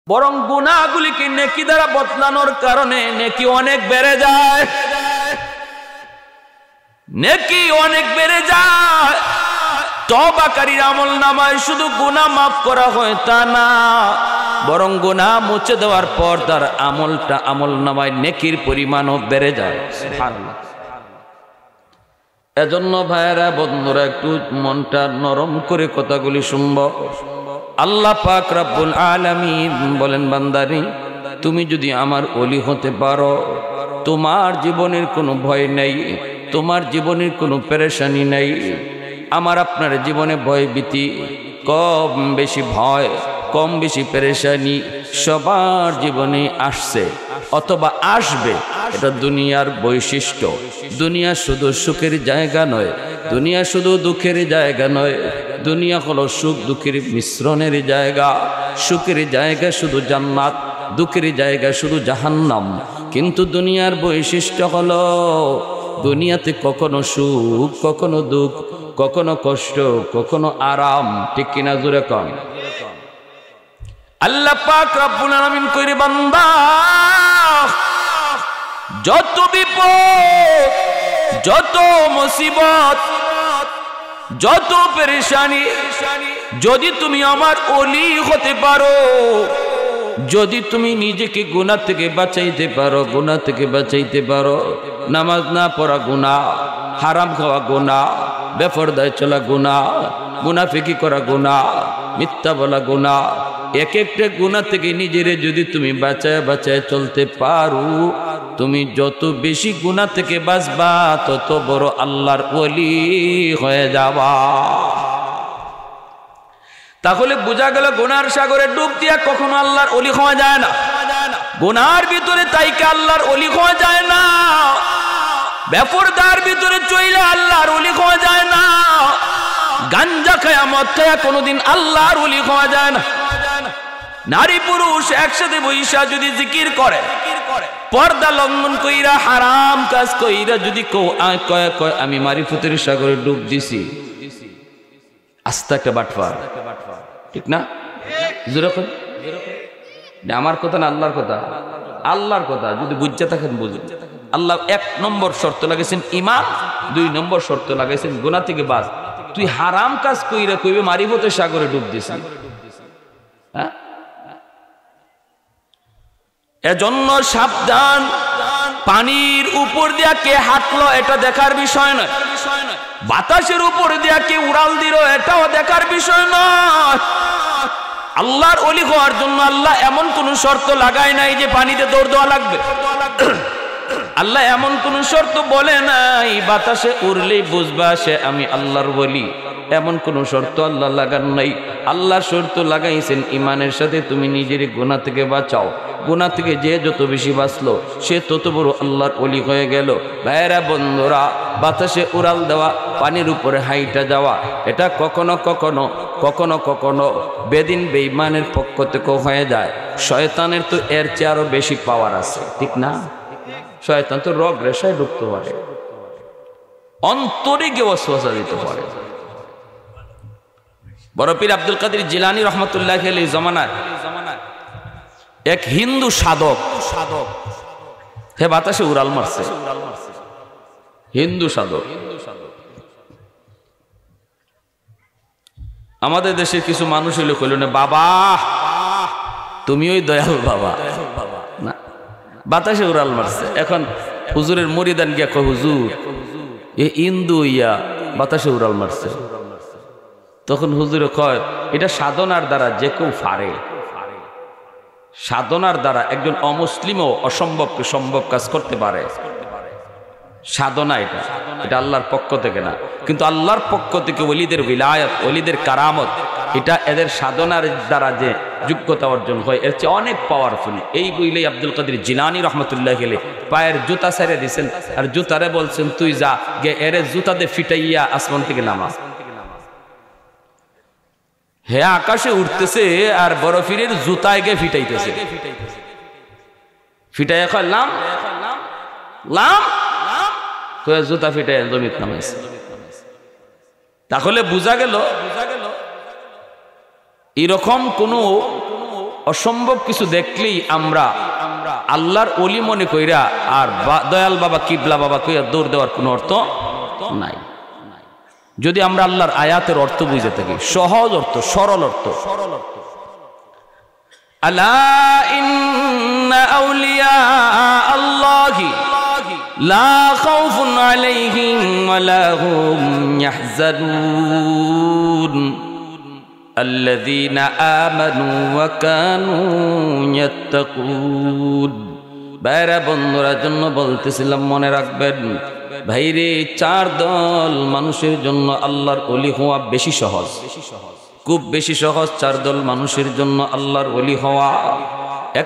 বরং গুনাহগুলিকে নেকি দ্বারা বদলানোর কারণে নেকি অনেক বেড়ে যায়, নেকি অনেক বেড়ে যায়। তওবাকারীর আমলনামায় শুধু গুনাহ মাফ করা হয় তা না, বরং গুনাহ মুছে দেওয়ার পর তার আমলনামায় নেকির পরিমাণও বেড়ে যায়। সুবহানাল্লাহ। এজন্য ভাইয়েরা, বন্ধুরা, একটু মনটা নরম করে কথাগুলি শুনব। আল্লাহ পাক রব্বুল আলামিন বলেন, বান্দারে, তুমি যদি আমার ওলি হতে পারো, তোমার জীবনের কোনো ভয় নেই, তোমার জীবনের কোনো পেরেশানি নেই। আমার আপনার জীবনে ভয় ভীতি, কম বেশি ভয়, কম বেশি পেরেশানি সবার জীবনে আসছে অথবা আসবে। এটা দুনিয়ার বৈশিষ্ট্য। দুনিয়া শুধু সুখের জায়গা নয়, দুনিয়া শুধু দুঃখের জায়গা নয়, দুনিয়া হলো সুখ দুঃখের মিশ্রণের জায়গা। সুখের জায়গা শুধু জান্নাত, দুঃখের জায়গা শুধু জাহান্নাম। কিন্তু দুনিয়ার বৈশিষ্ট্য হলো দুনিয়াতে কখনো সুখ, কখনো দুঃখ, কখনো কষ্ট, কখনো আরাম। ঠিক কিনা জোরে কন? আল্লাহ পাক রব্বুল আলামিন কইরে, বান্দা, যত বিপদ, যত মুসিবত, যত পেরেশানি, যদি তুমি আমার ওলি হতে পারো, যদি তুমি নিজেকে গুনাহ থেকে বাঁচাইতে পারো, গুনাহ থেকে বাঁচাইতে পারো, নামাজ না পড়া গুনাহ, হারাম খাওয়া গুনাহ, বেপরদায় চলা গুনাহ, মুনাফিকি করা গুনাহ, মিথ্যা বলা গুনাহ, এক একটা গুনাহ থেকে নিজেরে যদি তুমি বাঁচায় বাঁচায় চলতে পারো, তুমি যত বেশি গুনাহ থেকে বাঁচবা তত বড় আল্লাহর ওলি হয়ে যাবা। তাহলে বোঝা গেল গুনার সাগরে ডুব দিয়া কখনো আল্লাহর ওলি হওয়া যায় না। গুনার ভিতরে তাইকে আল্লাহর ওলি হওয়া যায় না। বেপরদার ভিতরে চইলে আল্লাহর ওলি হওয়া যায় না। গাঞ্জা খায়া মদ খায়া কোনোদিন আল্লাহর ওলি হওয়া যায় না। নারী পুরুষ একসাথে বৈশা যদি জিকির করে, পর্দা লঙ্ঘন কইরা হারাম কাজ কইরা যদি কয় আমি মারিফতের সাগরে ডুব দিছি, আস্তে একটা বাটফার। ঠিক না? যেরকম আমার কথা না আল্লাহর কথা, আল্লাহর কথা যদি বুঝতে থাকেন বুঝুন। আল্লাহ 1 নম্বর শর্ত লাগাইছেন ঈমান, 2 নম্বর শর্ত লাগাইছেন গুনাহ থেকে বাঁচ। তুই হারাম কাজ কইরা কইবে মারিফতের সাগরে ডুব দিছি। হ্যাঁ, এজন্য সাবধান। পানির উপর দিয়া কে হাঁটলো এটা দেখার বিষয় নয়, বাতাসের উপর দিয়া কে উড়াল দিল এটাও দেখার বিষয় নয়। আল্লাহর ওলি হওয়ার জন্য আল্লাহ এমন কোন শর্ত লাগায় নাই যে পানিতে দৌড় দেওয়া লাগবে। আল্লাহ এমন কোন শর্ত বলে নাই বাতাসে উড়লেই বুঝবা সে আমি আল্লাহর ওলি, এমন কোন শর্ত আল্লাহ লাগান নাই। আল্লাহ শর্ত লাগাইছেন ইমানের সাথে তুমি নিজের গুনাহ থেকে বাঁচাও। গুনাহ থেকে যে যত বেশি বাঁচলো সে তত বড় আল্লাহর ওলি হয়ে গেল। ভাইরা বন্ধুরা, বাতাসে উড়াল দেওয়া, পানির উপরে হাইটা যাওয়া, এটা কখনো কখনো কখনো কখনো বেদিন বেঈমানের পক্ষ থেকে হয়ে যায়। শয়তানের তো এর চেয়ে আরো বেশি পাওয়ার আছে। ঠিক না? শয়তান তো রগ রেশায় ঢুকতে পারে, অন্তরে গিয়ে ওয়াসওয়াসা দিতে পারে। বড় পীর আব্দুল কাদের জিলানী রহমতুল্লাহ আলাইহি জামানায় এক হিন্দু সাধক হে বাতাসে উড়াল মারছে। হিন্দু সাধক। আমাদের দেশের কিছু মানুষ হইলে কইল না, বাবা তুমি ওই দয়াল বাবা না, বাতাসে উড়াল মারছে। এখন হুজুরের মুরিদান গিয়া কয়, হুজুর এ হিন্দু ইয়া বাতাসে উড়াল মারছে। তখন হুজুরে কয়, এটা সাধনার দ্বারা যে কেউ পারে। সাধনার দ্বারা একজন অমুসলিমও অসম্ভবকে সম্ভব কাজ করতে পারে। সাধনা এটা আল্লাহর পক্ষ থেকে না, কিন্তু আল্লাহর পক্ষ থেকে ওলিদের উলায়াত, ওলিদের কারামত, এটা এদের সাধনার দ্বারা যে যোগ্যতা অর্জন হয় এর চেয়ে অনেক পাওয়ারফুল। এই বইলেই আব্দুল কাদের জিলানী রহমতুল্লাহ আলাইহি পায়ের জুতা ছেড়ে দিয়েছেন, আর জুতারে বলছেন তুই যা গে এর জুতাতে ফিটাইয়া আসমান থেকে নামা। হে আকাশে উঠতেছে আর বড় পীরের জুতায় গে ফিটাইতেছে। ফিটাইয়া কয় লাম লাম, জুতা ফিটাইয়া জমিতে নামাইছে। তাহলে বোঝা গেল এরকম কোন অসম্ভব কিছু দেখলেই আমরা আল্লাহর ওলি মনে কইরা আর দয়াল বাবা কিবলা বাবা কইরা দৌড় দেওয়ার কোনো অর্থ নাই। যদি আমরা আল্লাহর আয়াতের অর্থ বুঝে থাকি, সহজ অর্থ, সরল অর্থ, আলা ইন্না আউলিয়া আল্লাহি লা খাউফুন আলাইহিম ওয়া লা হুম ইয়াহজানুন আল্লাযীনা আমানু ওয়া কানু ইয়াত্তাকুন। ভাইরা বন্ধুরা জন্য বলতেছিলাম, মনে রাখবেন ভাইরে, 4 দল মানুষের জন্য আল্লাহর ওলি হওয়া বেশি সহজ, খুব বেশি সহজ। 4 দল মানুষের জন্য আল্লাহর ওলি হওয়া। এক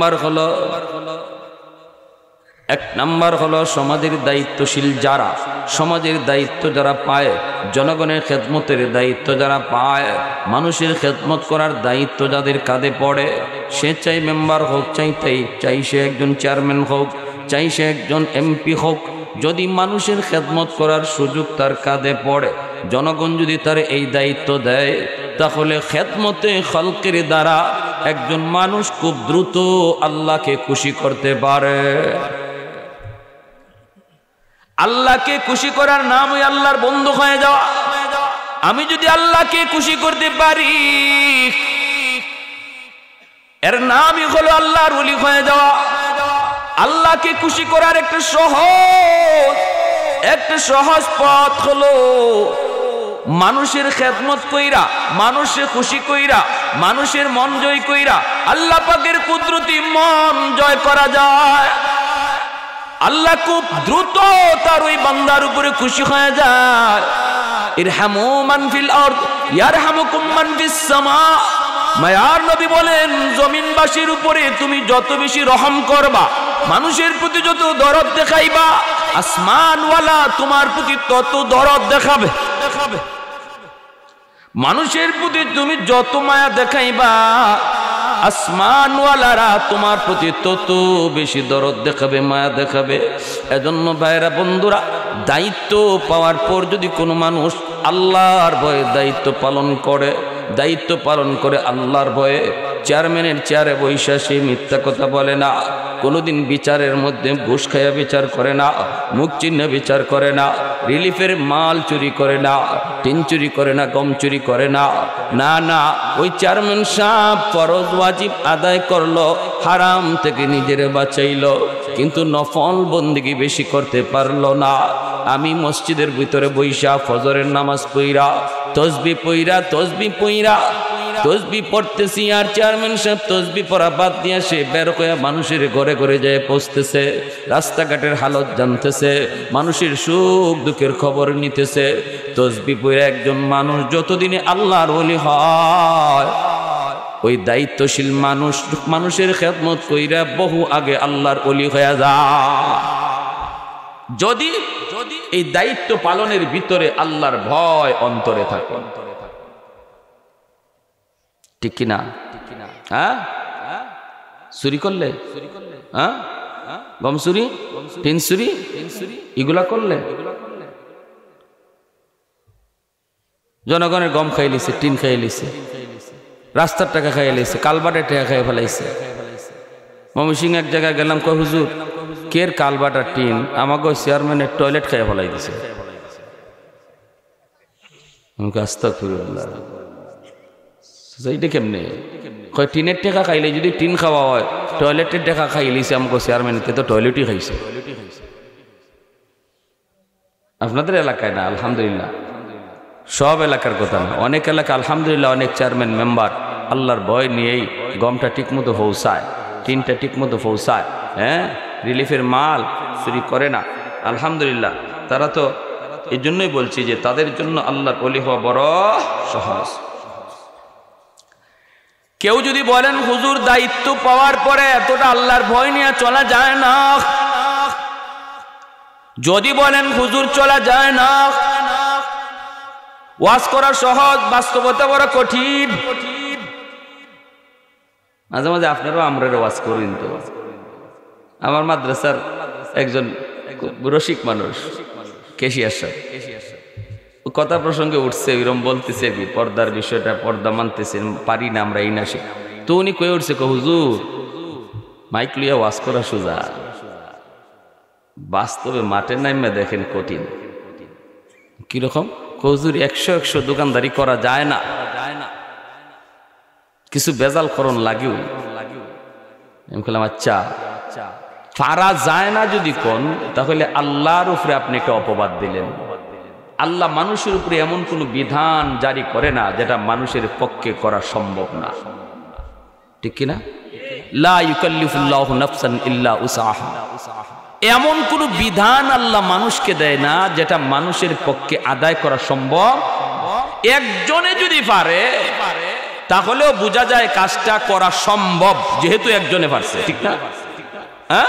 নাম্বার হলো সমাজের দায়িত্বশীল যারা, সমাজের দায়িত্ব যারা পায়, জনগণের খেদমতের দায়িত্ব যারা পায়, মানুষের খেদমত করার দায়িত্ব যাদের কাঁধে পড়ে, সে চাই মেম্বার হোক, চাই সে একজন চেয়ারম্যান হোক, চাই সে একজন এমপি হোক, যদি মানুষের খেদমত করার সুযোগ তার কাঁধে পড়ে, জনগণ যদি তার এই দায়িত্ব দেয়, তাহলে খেদমতে খালকের দ্বারা একজন মানুষ খুব দ্রুত আল্লাহকে খুশি করতে পারে। আল্লাহকে খুশি করার নাম ওই আল্লাহর বন্ধু হয়ে যাওয়া। আমি যদি আল্লাহকে খুশি করতে পারি, এর নামই হলো আল্লাহর ওলি হয়ে যাওয়া। আল্লাহকে খুশি করার একটা সহজ পথ হলো মানুষের খেদমত কইরা, মানুষের খুশি কইরা, মানুষের মন জয় কইরা আল্লাহ পাকের কুদরতি মন জয় করা যায়। আল্লাহ খুব দ্রুত তার ওই বান্দার উপরে খুশি হয়ে যায়। ইরহামু মান ফিল আরদ ইয়ারহামুকুম মান ফিস সামা। মায়ার নবী বলেন, জমিনবাসীর উপরে তুমি যত বেশি রহম করবা, মানুষের প্রতি যত দরদ দেখাইবা, আসমানওয়ালা তোমার প্রতি তত দরদ দেখাবে। মানুষের প্রতি তুমি যত মায়া দেখাইবা, আসমানওয়ালারা তোমার প্রতি তত বেশি দরদ দেখাবে, মায়া দেখাবে। এজন্য ভাইরা বন্ধুরা, দায়িত্ব পাওয়ার পর যদি কোনো মানুষ আল্লাহর ভয়ে দায়িত্ব পালন করে আল্লাহর ভয়ে, চেয়ারম্যানের চেয়ারে বৈশা সে মিথ্যা কথা বলে না, কোনোদিন বিচারের মধ্যে ঘুষ খাইয়া বিচার করে না, মুখ চিহ্ন বিচার করে না, রিলিফের মাল চুরি করে না, টিন চুরি করে না, গম চুরি করে না, না, ওই চেয়ারম্যান সাহেব ফরজ ওয়াজিব আদায় করলো, হারাম থেকে নিজের বাঁচাইলো, কিন্তু নফল বন্দেগী বেশি করতে পারলো না। আমি মসজিদের ভিতরে বৈশা ফজরের নামাজ পইরা তসবি পড়তেছি, আর চেয়ারম্যান সাহেব তসবি পড়া বাদ দিয়ে সে বের হয়ে মানুষের ঘরে ঘরে যায় পৌঁছতেছে, রাস্তাঘাটের হালত জানতেছে, মানুষের সুখ দুঃখের খবর নিতেছে। তসবি পড়া একজন মানুষ যতদিনে আল্লাহর ওলি হয়, ওই দায়িত্বশীল মানুষের খেদমত কইরা বহু আগে আল্লাহর ওলি হয়ে যায়। যদি এই দায়িত্ব পালনের ভিতরে আল্লাহর ভয় অন্তরে থাকে, ঠিক কিনা? হ্যাঁ, চুরি করলে, হ্যাঁ, গম চুরি, টিন চুরি, এগুলা করলে, জনগণের গম খাই লিছে, টিন খাই লিছে, রাস্তার টাকা খাই লিছে, কালবাটের টাকা খাই ফেলাইছে। ময়মনসিংহ এক জায়গায় গেলাম, কয় হুজুর কের কালবাট আর টিন আমাকে চেয়ারম্যানের টয়লেট খাইয়া ফেলাই দিছে। আমাকে আস্তাগফিরুল্লাহ, এইটা কেমনে? কয় টিনের টাকা খাইলে যদি টিন খাওয়া হয়, টয়লেটের টাকা খাইলিছে আমাকে চেয়ারম্যান, তো টয়লেটই খাইছে। আপনাদের এলাকায় না, আলহামদুলিল্লাহ, সব এলাকার কথা না, অনেক এলাকা আলহামদুলিল্লাহ, অনেক চেয়ারম্যান মেম্বার আল্লাহর ভয় নিয়েই গমটা ঠিক মতো পৌঁছায়, টিনটা ঠিক মতো পৌঁছায়, হ্যাঁ, রিলিফের মাল চুরি করে না, আলহামদুলিল্লাহ। তারা তো এই জন্যই বলছি যে তাদের জন্য আল্লাহর ওলি হওয়া বড় সহজ। কেউ যদি বলেন হুজুর দায়িত্ব পাওয়ার পরে এতটা আল্লাহর ভয় নিয়ে চলা যায় না, যদি বলেন হুজুর চলা যায় না, ওয়াজ করা সহজ, বাস্তবতা বড় কঠিন। মাঝে মাঝে আপনারাও আমরাও ওয়াজ করেন। তো আমার মাদ্রাসার একজন রসিক মানুষ, কেশিয়ার সাহেব, কথা প্রসঙ্গে উঠছে, এরকম বলতেছে পর্দার বিষয়টা, পর্দা মানতেছেন পারি না আমরা, এই না সে তো উনি কয়ে উঠছে, হুজুর মাইক লইয়া ওয়াজ করা সোজা, বাস্তবে মাঠের নামে দেখেন কঠিন। কিরকম? হুজুর 100 দোকানদারি করা যায় না, কিছু বেজাল করণ লাগেও। আমি বললাম আচ্ছা, পারা যায় না যদি কোন, তাহলে আল্লাহর উপরে আপনি একটা অপবাদ দিলেন। আল্লাহ মানুষের উপরে এমন কোন বিধান জারি করে না যেটা মানুষের পক্ষে করা সম্ভব না, ঠিক কিনা? লা ইউকাল্লিফুল্লাহু নাফসান ইল্লা উসাহা। এমন কোন বিধান আল্লাহ মানুষকে দেয় না যেটা মানুষের পক্ষে আদায় করা সম্ভব। একজনে যদি পারে তাহলেও বোঝা যায় কাজটা করা সম্ভব, যেহেতু একজনে পারছে, ঠিক না? হ্যাঁ,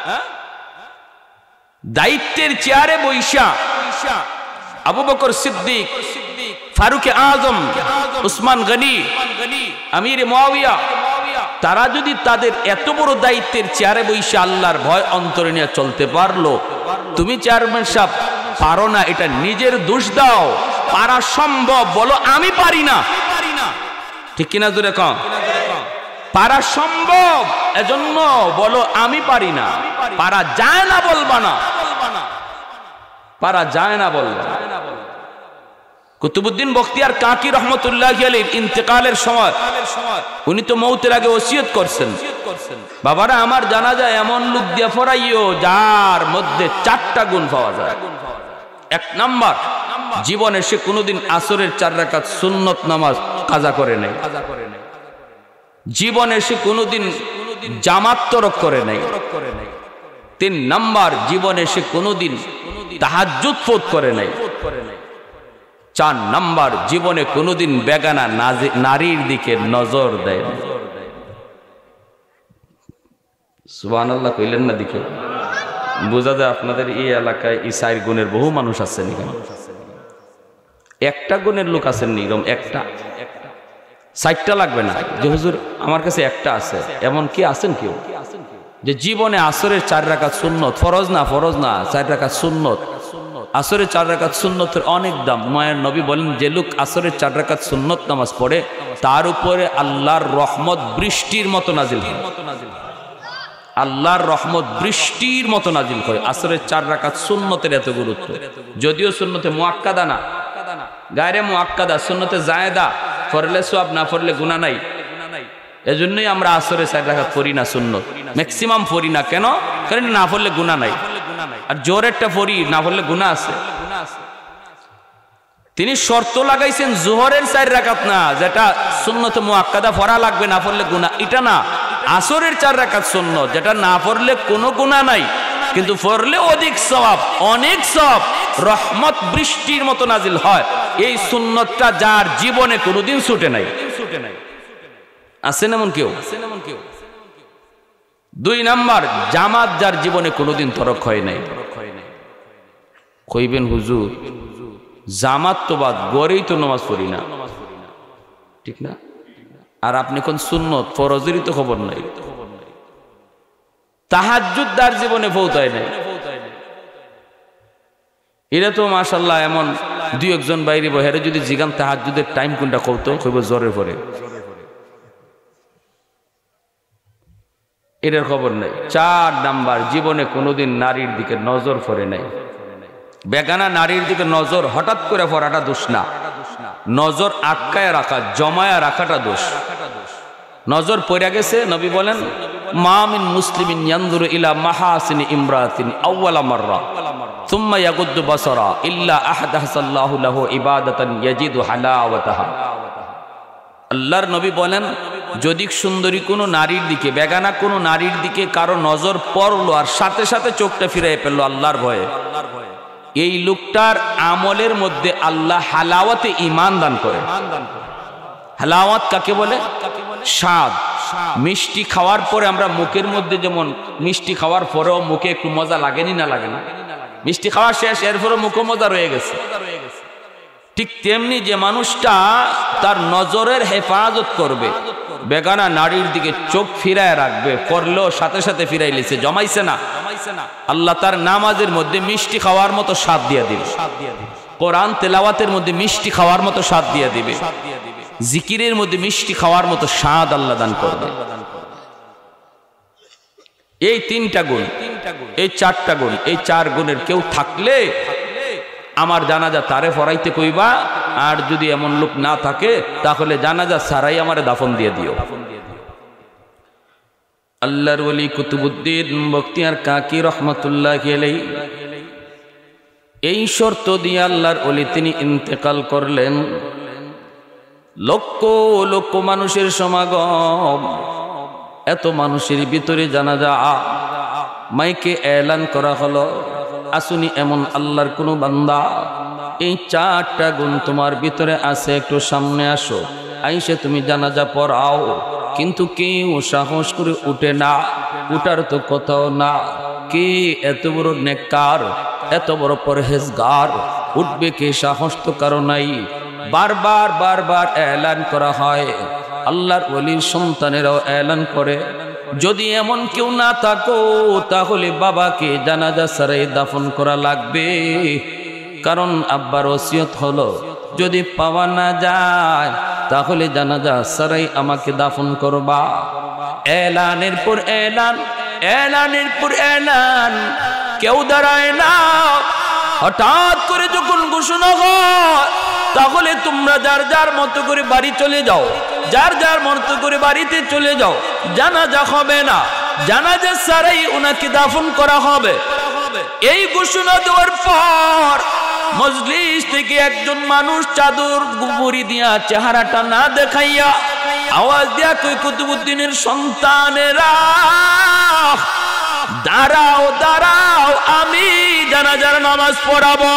দায়িত্বের চেয়ারে বৈশা আবু বকর সিদ্দিক, ফারুক আজম, উসমান গনি, আমির মুয়াবিয়া, তারা যদি তাদের এত বড় দায়িত্বের চেয়ারে বৈশা আল্লাহর ভয় অন্তরে নিয়ে চলতে পারলো, তুমি চেয়ারম্যান সাহেব পারো না, এটা নিজের দোষ দাও। পারা সম্ভব বলো আমি পারি না, ঠিক কিনা? জোরে কম। পারা সম্ভব এজন্য বলো আমি পারি না। পারা যায় না বলবা না, পারা যায় না বলবা। কুতুবউদ্দিন বখতিয়ার কাকি রহমতুল্লাহি আলাইহির ইন্তেকালের সময় উনি তো মৌতের আগে ওসিয়ত করছেন, বাবারা আমার জানাজা এমন লোক দিয়া ফরাইও যার মধ্যে 4টা গুণ পাওয়া যায়। 1 নাম্বার, জীবনে সে কোনোদিন আসরের 4 রাকাত সুন্নত নামাজ কাজা করে নাই, জীবনে সে কোনোদিন জামাত তরক করে নাই। 3 নাম্বার, জীবনে সে কোনোদিন তাহাজ্জুদ ফরজ করে নাই। 4 নাম্বার, জীবনে কোনোদিন বেগানা নারীর দিকে নজর দেয় না। সুবহানাল্লাহ কইলেন না? দিকে বোঝা যায় আপনাদের এই এলাকায় এই 4 গুণের বহু মানুষ আছেন। এখানে 1টা গুণের লোক আছেন নিরম, 1টা 4টা লাগবে না যে হুজুর আমার কাছে 1টা আছে, এমন কি আছেন কেউ যে জীবনে আসরের 4 রাকাত সুন্নত, ফরজ না 4 রাকাত সুন্নত, আসরের 4 রাকাত সুন্নতের অনেক দাম। মায়ের নবী বলেন যে লোক আসরের 4 রাকাত সুন্নত নামাজ পড়ে তার উপরে আল্লাহর রহমত বৃষ্টির মতো নাজিল হয়, আল্লাহর রহমত বৃষ্টির মতো নাজিল হয়। আসরের 4 রাকাত সুন্নতের এত গুরুত্ব, যদিও সুন্নতে মুআক্কাদা না, গায়রে মুআক্কাদা, সুন্নতে জায়েদা, পড়লে সওয়াব না পড়লে গুনাহ নাই। এজন্যই আমরা আসরে 4 রাকাত পড়ি না, সুন্নত ম্যাক্সিমাম পড়ি না। কেন? কারণ না পড়লে গুনাহ নাই, আর জোরেরটা পড়ি না পড়লে গুনাহ আছে। তিনি শর্ত লাগাইছেন জোহরের 4 রাকাত না, যেটা সুন্নতে মুআক্কাদা পড়া লাগবে, না পড়লে গুনাহ, এটা না। আসরের 4 রাকাত সুন্নত, যেটা না পড়লে কোনো গুনাহ নাই, কিন্তু পড়লে অধিক সওয়াব, অনেক সওয়াব, রহমত বৃষ্টির মতো নাজিল হয়। এই সুন্নতটা যার জীবনে কোনোদিন ছুটে নাই, আছেন এমন কেউ? 2 নাম্বার, জামাত যার জীবনে কোনোদিন তরক হয় নাই। কইবেন হুজুর জামাত তো বাদ, গড়েই তো নামাজ পড়ি না, ঠিক না? আর আপনি কোন সুন্নত ফরজেরই তো খবর নাই। তাহাজ্জুদ যার জীবনে পৌঁছায় নাই, এরা তো মাশাআল্লাহ এমন 2-1 জন বাইরে বহেরে যদি জিগান তাহাজ্জুদের টাইম কোনটা কইতো, কইব জোরে পড়ে, এটার খবর নাই। 4 নাম্বার, জীবনে কোনোদিন নারীর দিকে নজর পড়ে নাই। বেগানা নারীর দিকে নজর হঠাৎ করে পড়াটা দোষ না, নজর আটকায় রাখা, জমায়া রাখাটা দোষ। নজর পড়ে গেছে, নবী বলেন মা মিন মুসলিমিন ইয়ানজুরু ইলা মাহাসিনি ইমরাতিন আউওয়ালা মাররা সুম্মা ইয়াগুদ্দু বাসারা ইল্লা আহদাসাল্লাহু লাহু ইবাদাতান ইয়াজিদু হালাওয়াতাহা। আল্লাহর নবী বলেন যদি সুন্দরী কোনো নারীর দিকে, বেগানা কোনো নারীর দিকে কারো নজর পড়লো আর সাথে সাথে চোখটা ফিরাই ফেললো আল্লাহর ভয়ে, এই লোকটার আমলের মধ্যে আল্লাহ হালাওয়াতে ঈমান দান করে। হালাওয়াত কাকে বলে? স্বাদ। মিষ্টি খাওয়ার পরে আমরা মুখের মধ্যে, যেমন মিষ্টি খাওয়ার পরেও মুখে একটু মজা লাগেনি না লাগে না, মিষ্টি খাওয়া শেষ এরপরে মুখে মজা রয়ে গেছে, ঠিক তেমনি যে মানুষটা তার নজরের হেফাজত করবে, বেগানা নারীর দিকে চোখ ফিরায় রাখবে, করলেও সাথে সাথে ফিরাইলেছে, জমাইছে না, আল্লাহ তার নামাজের মধ্যে মিষ্টি খাওয়ার মতো স্বাদ দিয়ে দিবে, কোরআন তেলাওয়াতের মধ্যে মিষ্টি খাওয়ার মতো স্বাদ দিয়ে দিবে। জিকিরের মধ্যে মিষ্টি খাওয়ার মতো স্বাদ আল্লাহ দান করবে। এই 3টা গুণ, এই 4টা গুণ, এই 4 গুণের কেউ থাকলে আমার জানাজা তারে পড়াইতে কইবা, আর যদি এমন লোক না থাকে তাহলে জানাজা ছাড়াই আমারে দাফন দিয়ে দিও। আল্লাহর ওলি কুতুবউদ্দিন বখতিয়ার কাকি রহমাতুল্লাহ আলাইহি এই শর্ত দিয়ে আল্লাহর ওলি তিনি ইন্তেকাল করলেন। লক্ষ লক্ষ মানুষের সমাগম, এত মানুষের ভিতরে জানাজা মাইকে এলান করা হলো, আসুনি এমন আল্লাহর কোন বান্দা, এই 4টা গুণ তোমার ভিতরে আছে, একটু সামনে আসো, আইসে তুমি জানাজা পড়াও। কিন্তু কেউ সাহস করে উঠে না, উঠার তো কোথাও না। কে এত বড় নেককার, এত বড় পরহেজগার, উঠবে কে? সাহস তো কারো নাই। বারবার বারবার এলান করা হয়, আল্লাহর ওলির সন্তানেরাও এলান করে, যদি এমন কেউ না থাকো তাহলে বাবাকে জানাজা ছাড়াই দাফন করা লাগবে। কারণ আব্বার ওসিয়ত হলো, যদি পাওয়া না যায় তাহলে জানাজা ছাড়াই আমাকে দাফন করবা। এলানের পর এলান, এলানের পর এলান, কেউ দাঁড়ায় না। হঠাৎ করে যখন ঘোষণা হয় তাহলে তোমরা যার যার মতো করে বাড়ি চলে যাও, যার যার মতো করে বাড়িতে চলে যাও। জানাজা হবে না, জানাজা ছাড়াই ওনাকে দাফন করা হবে। এই ঘোষণা দেওয়ার পর মজলিস থেকে একজন মানুষ চাদর গুবরি দিয়া চেহারাটা না দেখাইয়া আওয়াজ দিয়া কই, কুতুবউদ্দিনের সন্তানেরা দাঁড়াও দাঁড়াও, আমি জানাজার নামাজ পড়াবো।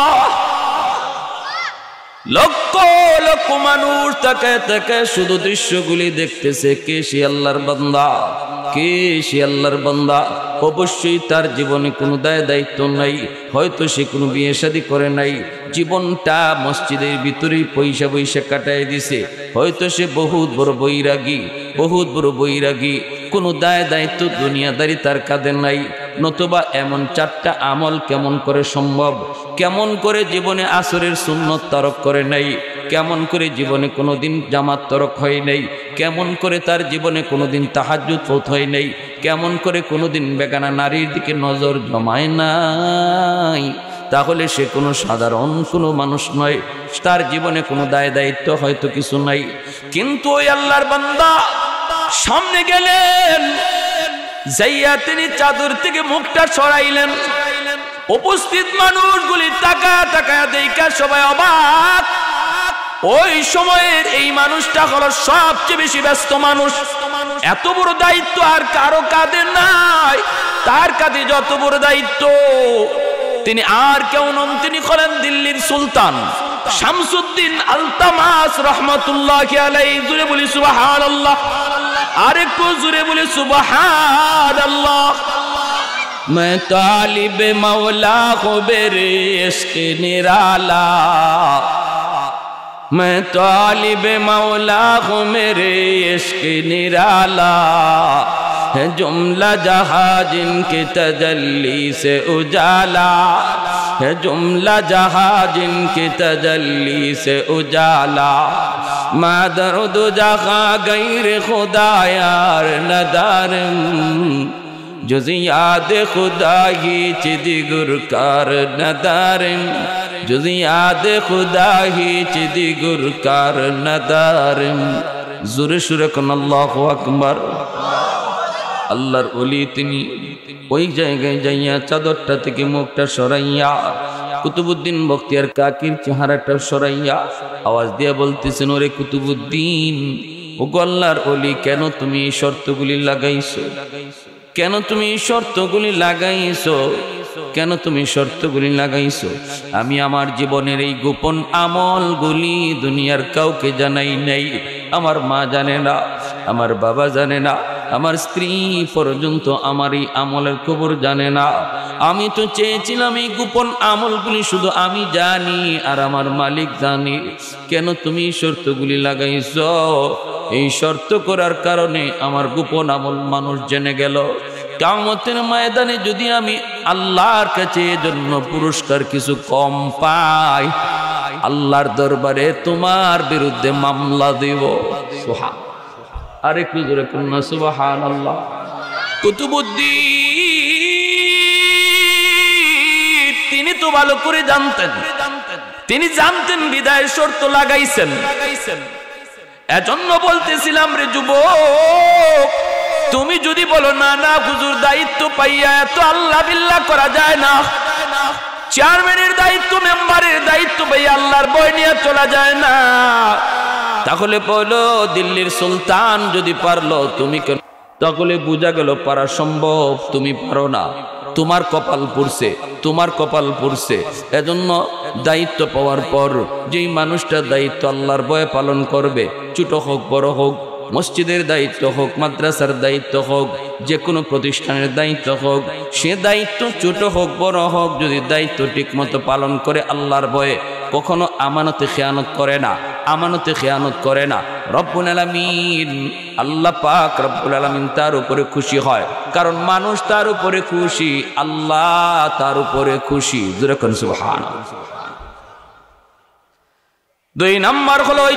লক্ষ লক্ষ মানুষ তাকে তাকে শুধু দৃশ্যগুলি দেখতেছে। কে সে আল্লাহর বান্দা? কে সে আল্লাহর বান্দা? অবশ্যই তার জীবনে কোনো দায় দায়িত্ব নাই, হয়তো সে কোনো বিয়ে শাদী করে নাই, জীবনটা মসজিদের ভিতরেই পয়সা পয়সা কাটায় দিছে, হয়তো সে বহুত বড় বৈরাগী, বহুত বড় বৈরাগী, কোনো দায় দায়িত্ব দুনিয়াদারি তার কাঁধে নাই। নতুবা এমন 4টা আমল কেমন করে সম্ভব? কেমন করে জীবনে আসরের সুন্নত তরক করে নাই? কেমন করে জীবনে কোনোদিন জামাত তরক হয় নাই? কেমন করে তার জীবনে কোনোদিন তাহাজ্জুদ ফৌত হয় নাই? কেমন করে কোনোদিন বেগানা নারীর দিকে নজর জমায় নাই? তাহলে সে কোনো সাধারণ কোনো মানুষ নয়, তার জীবনে কোনো দায় দায়িত্ব হয়তো কিছু নাই। কিন্তু ওই আল্লাহর বান্দা সামনে গেলেন, যাইয়া তিনি চাদর থেকে মুখটা সরাইলেন। উপস্থিত মানুষগুলি টাকা টাকা দেখা সবাই অবাক। ওই সময়ের এই মানুষটা হলো সবচেয়ে বেশি ব্যস্ত মানুষ। এত বড় দায়িত্ব আর কারো কাঁধে নাই, তার কাঁধে যত বড় দায়িত্ব। তিনি আর কেউ নন, তিনি হলেন দিল্লির সুলতান শামসুদ্দিন আলতামাস রহমাতুল্লাহি আলাইহি। জুড়ে বলি সুবহানাল্লাহ, আরেকটু জুড়ে বলি সুবহানাল্লাহ। मैं तालिब मौला को बेरे इश्क निराला, मैं तालिब मौला को मेरे इश्क निराला, है जुमला जहां जिनके तजल्ली से उजाला, है जुमला जहां जिनके तजल्ली से उजाला, मादर दो जहां गैर खुदा यार नदारम, जुज़ याद खुदा ही चिदिगुर कार नदारम, जुज़ याद खुदा ही चिदिगुर कार नदारम। जुरे सुरे कन अल्लाहु আকবার। আল্লাহর ওলি তিনি ওই জায়গায় যাইয়া চাদরটা থেকে মুখটা সরাইয়া কুতুবউদ্দিন বখতিয়ার কাকির চেহারাটা সরাইয়া আওয়াজ দিয়ে বলতেছেন, ওরে কুতুবউদ্দিন, ওগো আল্লাহর ওলি, কেন তুমি এই শর্তগুলি লাগাইছো? কেন তুমি এই শর্তগুলি লাগাইছো? কেন তুমি শর্তগুলি লাগাইছো? আমি আমার জীবনের এই গোপন আমলগুলি দুনিয়ার কাউকে জানাই নাই। আমার মা জানে না, আমার বাবা জানে না, আমার স্ত্রী পর্যন্ত আমার এই আমলের খবর জানে না। আমি তো চেয়েছিলাম এই গোপন আমলগুলি শুধু আমি জানি আর আমার মালিক জানি। কেন তুমি এই শর্তগুলি লাগাইছো? এই শর্ত করার কারণে আমার গোপন আমল মানুষ জেনে গেল। কিয়ামতের ময়দানে যদি আমি আল্লাহর কাছে এজন্য পুরস্কার কিছু কম পাই, আল্লাহর দরবারে তোমার বিরুদ্ধে মামলা দেব। সুবহান, আরেকটু জোরে বলুন সুবহানাল্লাহ। কুতুবুদ্দিন তিনি তো ভালো করে জানতেন, তিনি জানতেন বিদায় শর্ত লাগাইছেন। এজন্য বলতেছিলাম রে যুবক, তুমি যদি বলো না না হুজুর দায়িত্ব পাইয়া এত আল্লাহ বিল্লাহ করা যায় না, চেয়ারম্যানের দায়িত্ব মেম্বারের দায়িত্ব পাইয়া আল্লাহর ভয় নিয়ে চলা যায় না, তাহলে বলো দিল্লির সুলতান যদি পারলো তুমি কেন? তাহলে বোঝা গেল পারা সম্ভব, তুমি পারো না, তোমার কপাল পুড়ছে, তোমার কপাল পুড়ছে। এজন্য দায়িত্ব পাওয়ার পর যেই মানুষটা দায়িত্ব আল্লাহর ভয়ে পালন করবে, ছোট হোক বড় হোক, মসজিদের দায়িত্ব হোক, মাদ্রাসার দায়িত্ব হোক, যে কোনো প্রতিষ্ঠানের দায়িত্ব হোক, সে দায়িত্ব ছোট হোক বড় হোক, যদি দায়িত্ব ঠিক মতো পালন করে আল্লাহর ভয়ে, কখনো আমানতে খেয়ানত করে না, আমানতে খেয়ানত করে না, রব্বুল আলামিন আল্লাহ পাক রব্বুল আলামিন তার উপরে খুশি হয়। কারণ মানুষ তার উপরে খুশি, আল্লাহ তার উপরে খুশি। জোরে কোন সুবহানাল্লাহ। 2 নাম্বার হলো ওই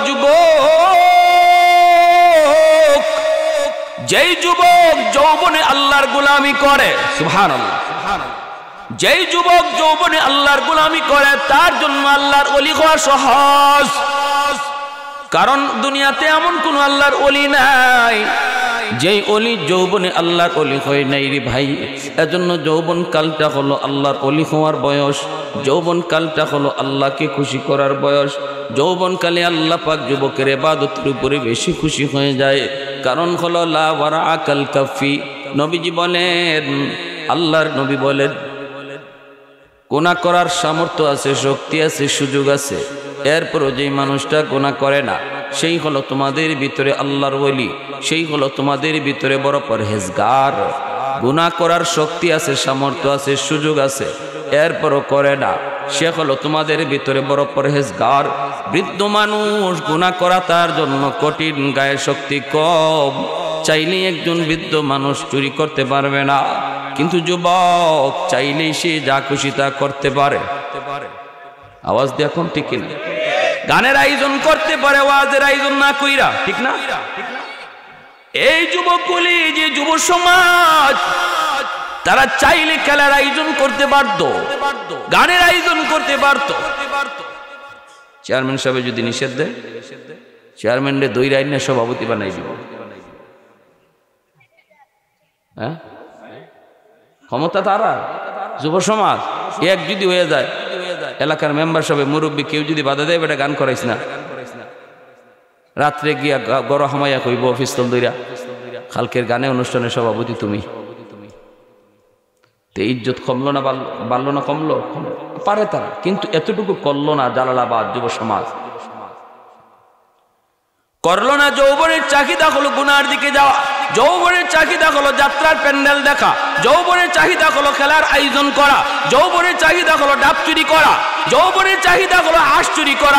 যুবক, যেই যুবক যৌবনে আল্লাহর গোলামি করে। সুবহানাল্লাহ। যেই যুবক যৌবনে আল্লাহর গোলামি করে তার জন্য আল্লাহর ওলি হওয়া সহজ। কারণ দুনিয়াতে এমন কোন আল্লাহর ওলি নাই যেই ওলি যৌবনে আল্লাহর ওলি হয় নাই রে ভাই। এজন্য যৌবন কালটা হলো আল্লাহর ওলি হওয়ার বয়স, যৌবন কালটা হলো আল্লাহকে খুশি করার বয়স। যৌবন কালে আল্লাহ পাক যুবকের ইবাদতের উপরে বেশি খুশি হয়ে যায়। কারণ হলো লা ওয়ারা আকাল কাফি। নবীজি বলেন, আল্লাহর নবী বলেন, গুনাহ করার সামর্থ্য আছে, শক্তি আছে, সুযোগ আছে, এরপরও যেই মানুষটা গুনাহ করে না সেই হলো তোমাদের ভিতরে আল্লাহর ওলি, সেই হলো তোমাদের ভিতরে বড় পরহেজগার। গুনাহ করার শক্তি আছে, সামর্থ্য আছে, সুযোগ আছে, এরপরও করে না, সে হলো তোমাদের ভিতরে বড় পরহেজগার। বৃদ্ধ মানুষ গুনাহ করা তার জন্য কঠিন, গায়ে শক্তি কম, চাইলেই একজন বৃদ্ধ মানুষ চুরি করতে পারবে না, কিন্তু যুবক চাইলেই সে যা খুশি তা করতে পারে। আওয়াজ দিয়ে এখন ঠিক না? গানের আয়োজন করতে পারে, ওয়াজের আয়োজন না কইরা, ঠিক না? এই যুবকগুলি, যে যুব সমাজ, তারা চাইলে খেলার আয়োজন করতে পারত, গানের আয়োজন করতে পারত। চেয়ারম্যান সাহেব যদি নিষেধ দেয়, চেয়ারম্যানরে 2 রাইনের সভাপতি বানাই দিব। হ্যাঁ, ক্ষমতা তারা, যুব সমাজ এক যদি হয়ে যায়, এলাকার মেম্বার সাহেব মুরব্বী কেউ যদি বাধা দেয়, বেটা গান করাইস না, রাত্রে গিয়া গড় হামাইয়া কইব পিস্তল দইরা, কালকের গানে অনুষ্ঠানের সভাপতি তুমি। তো ইজ্জত কমলো না বাড়লো না? কমলো, পারে তারা, কিন্তু এতটুকু করলো না জালালাবাদ যুব সমাজ, করলো না। যৌবনের চাহিদা হলো গুনার দিকে যাওয়া, যৌবনের চাহিদা হলো যাত্রার প্যান্ডেল দেখা, যৌবনের চাহিদা হলো খেলার আয়োজন করা, যৌবনের চাহিদা হলো ডাব চুরি করা, যৌবনের চাহিদা হলো হাঁস চুরি করা।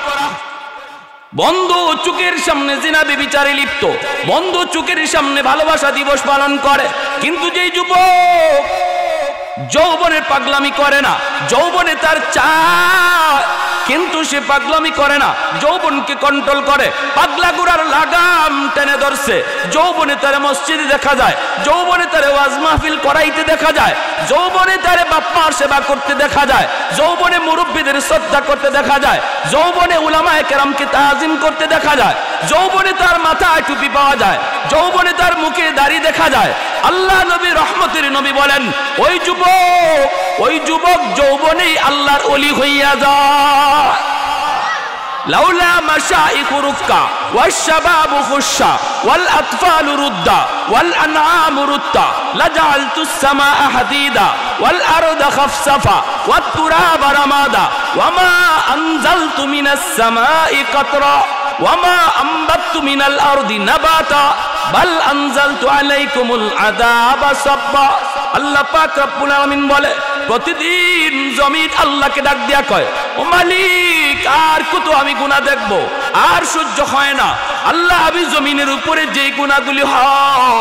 বন্ধু চোখের সামনে জিনা ব্যভিচারে লিপ্ত, বন্ধু চোখের সামনে ভালোবাসা দিবস পালন করে, কিন্তু যেই যুবক যৌবনে পাগলামি করে না, যৌবনে তার চায় কিন্তু সে পাগলামি করে না, যৌবনকে কন্ট্রোল করে, পাগলা গুড়ার লাগাম টেনে ধরছে, যৌবনে তার মসজিদে দেখা যায়, যৌবনে তার ওয়াজ মাহফিল করাইতে দেখা যায়, যৌবনে তার বাপ মার সেবা করতে দেখা যায়, যৌবনে মুরব্বীদের শ্রদ্ধা করতে দেখা যায়, যৌবনে উলামায়ে কেরামকে তাজিম করতে দেখা যায়, যৌবনে তার মাথায় টুপি পাওয়া যায়, যৌবনে তার মুখে দাড়ি দেখা যায়। আল্লাহ নবী রহমতের নবী বলেন, ওই যুবক যৌবনেই আল্লাহর ওলি হইয়া যায়। লাউলা মাশাইখু রুক্কা ওয়াশ-শাবাবু খুশশা ওয়াল আতফালু রুদ্দা ওয়াল আনআমু রুত্তা লাজাআলতুস সামাআ হাদিদা ওয়াল আরদা খাফসাফা ওয়াত তুরাবা রামাদা ওয়ামা আনজালতু মিনাস সামাই কাতরা ওয়ামা আনবাততু মিনাল আরদি নাবাতা বাল আনজালতু আলাইকুমুল আযাবা সাব্বা। আল্লাহ পাক রব্বুল আলামিন বলে, প্রতিদিন জমিন আল্লাহকে ডাক দিয়া কয়, ও মালিক আর কত আমি গুনাহ দেখব, আর সহ্য হয় না। আল্লাহ আমি জমিনের উপরে যে গুনাহগুলি হয়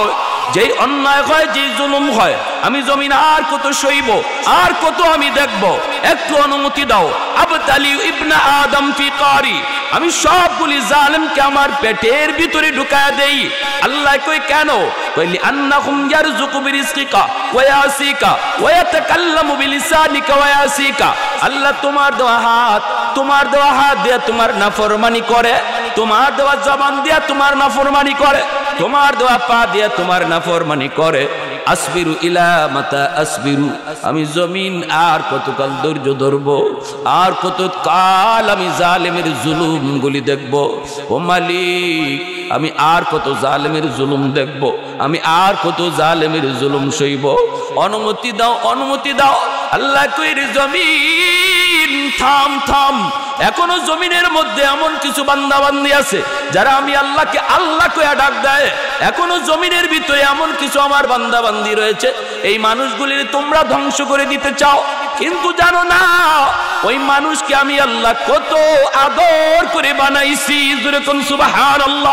যেই অন্যায় হয়, যেই জুলুম হয়, আমি জমিন আর কত সইব, আর কত আমি দেখব, একটু অনুমতি দাও। আবতালি ইবনা আদম ফি কারি, আমি সবগুলি জালেমকে আমার পেটের ভিতরে ঢুকায়া দেই। আল্লাহ কই কেন? কইলি আন্নাহুম ইয়ারযুকু বিরিজকিকা ওয়া ইয়াসিকা ওয়া ইয়াতাকাল্লামু বিলিসানিকা ওয়া ইয়াসিকা। আল্লাহ তোমার দেওয়া হাত দিয়ে তোমার নাফরমানি করে, তোমার দেওয়া জবান দিয়ে তোমার নাফরমানি করে, তোমার দেওয়া পা দিয়ে তোমার নাফরমানি করে। আসবিরু ইলা মাতা আসবিরু, আমি জমিন আর কতকাল ধৈর্য ধরব, আর কত কাল আমি জালেমের জুলুম গুলি দেখব। ও মালিক, আমি আর কত জালেমের জুলুম দেখব, আমি আর কত জালেমের জুলুম সইব, অনুমতি দাও, অনুমতি দাও। আল্লাহ কইরে জমিন থাম থাম, এখনো জমিনের মধ্যে এমন কিছু বান্দা বান্দি আছে যারা আমি আল্লাহকে আল্লাহ কইয়া ডাক দেয়। এখনো জমিনের ভিতরে এমন কিছু আমার বান্দা বান্দি রয়েছে, এই মানুষগুলির তোমরা ধ্বংস করে দিতে চাও, কিন্তু জানো না ওই মানুষকে আমি আল্লাহ কত আদর করে বানাইছি। যেরকম সুবহানাল্লাহ।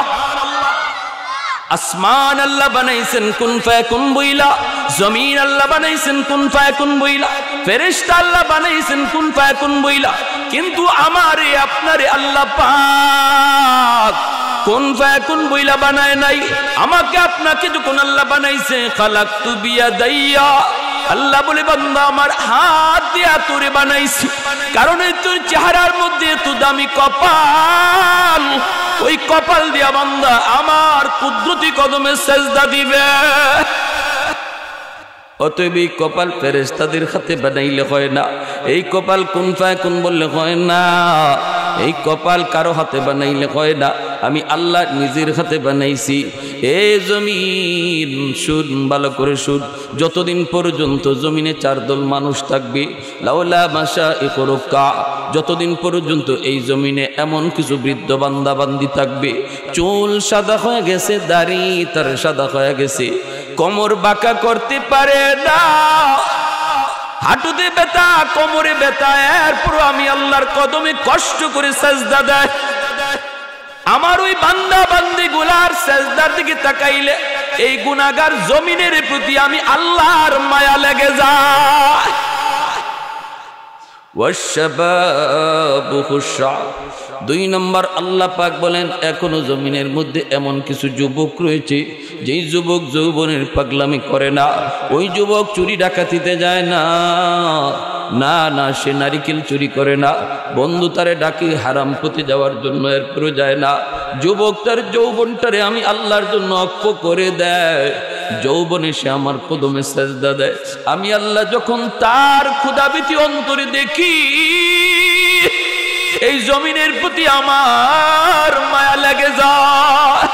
আসমান আল্লাহ বানাইছেন কুন ফায়াকুন বইলা, জমিন আল্লাহ বানাইছেন কুন ফায়াকুন বইলা, ফেরেশতা আল্লাহ বানাইছেন কুন ফায়াকুন বইলা, কিন্তু আমারে আপনারে আল্লাহ পাক কুন ফায়াকুন বইলা বানায় নাই। আমাকে আপনাকে যখন আল্লাহ বানাইছে, খালাকতু বিয়াদাইয়া, আল্লাহ বলে বান্দা আমার হাত দিয়া তোরে বানাইছি, কারণ এই তোর চেহারার মধ্যে এত দামি কপাল, ওই কপাল দিয়া বান্দা আমার কুদরতি কদমে সেজদা দিবে। অতএব এই কপাল ফেরেশতাদের হাতে বানাইলে হয় না, এই কপাল কুন ফায়াকুন বললে হয় না, এই কপাল কারো হাতে বানাইলে হয় না, আমি আল্লাহ নিজের হাতে বানাইছি। এ জমিন শুন, ভালো করে শুন, যতদিন পর্যন্ত জমিনে চার দল মানুষ থাকবে, লাউলা মাশা ইকরুকা, যতদিন পর্যন্ত এই জমিনে এমন কিছু বৃদ্ধ বান্দা বান্দি থাকবে, চুল সাদা হয়ে গেছে, দাড়ি তার সাদা হয়ে গেছে, কোমর বাঁকা করতে পারে না, হাঁটুতে ব্যথা, কোমরে ব্যথা, এরপর আমি আল্লাহর কদমে কষ্ট করে সেজদা দেয়। আমার ওই বান্দা বান্দি গুলার সেজদার দিকে তাকাইলে এই গুনাহগার জমিনের প্রতি আমি আল্লাহর মায়া লেগে যায়। ওয়াশবাবু খুশা, 2 নম্বর আল্লাহ পাক বলেন এখনো জমিনের মধ্যে এমন কিছু যুবক রয়েছে যেই যুবক যৌবনের পাগলামি করে না, ওই যুবক চুরি ডাকাতিতে যায় না, না না সে নারিকেল চুরি করে না, বন্ধু তারে ডাকি হারাম পথে যাওয়ার জন্য, এরপরও যায় না। যুবক তার যৌবনটারে আমি আল্লাহর জন্য অক্ষ করে দেয়, যৌবনে সে আমার কদমে সেজদা দেয়। আমি আল্লাহ যখন তার ক্ষুধাভীতি অন্তরে দেখি, এই জমিনের প্রতি আমার মায়া লেগে যায়।